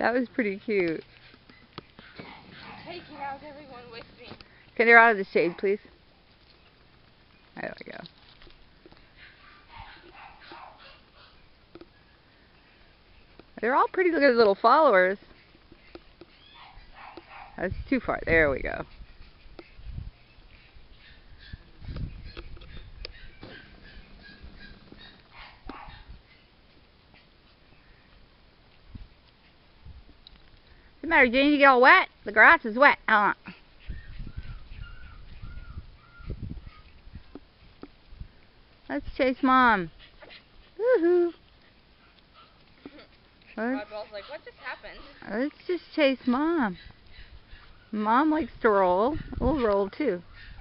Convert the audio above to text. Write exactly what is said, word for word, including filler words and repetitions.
That was pretty cute. Taking out everyone with me. Can you out of the shade, please? There we go. They're all pretty good little followers. That's too far. There we go. What's the matter, Jane? You get all wet? The grass is wet. Uh. Let's chase Mom. Woohoo! Oddball's like, what just happened? Let's just chase Mom. Mom likes to roll. We'll roll too.